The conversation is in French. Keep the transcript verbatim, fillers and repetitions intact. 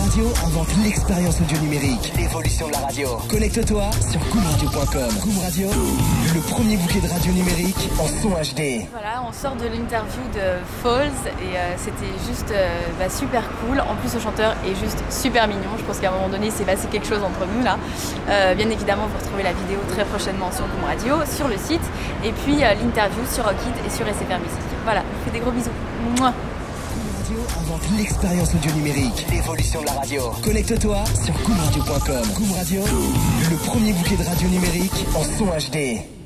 Radio invente l'expérience audio numérique, l'évolution de la radio. Connecte-toi sur cool radio point com. Cool Radio, le premier bouquet de radio numérique en son H D. Voilà, on sort de l'interview de Falls et euh, c'était juste euh, bah, super cool. En plus, le chanteur est juste super mignon. Je pense qu'à un moment donné, il s'est passé quelque chose entre nous là. Euh, bien évidemment, vous retrouvez la vidéo très prochainement sur Cool Radio, sur le site, et puis euh, l'interview sur Rockit et sur S F R Music. Voilà, je vous fais des gros bisous. Mouah. Radio invente l'expérience audio numérique, l'évolution de la radio. Connecte-toi sur cool radio point com. Cool Radio, le premier bouquet de radio numérique en son H D.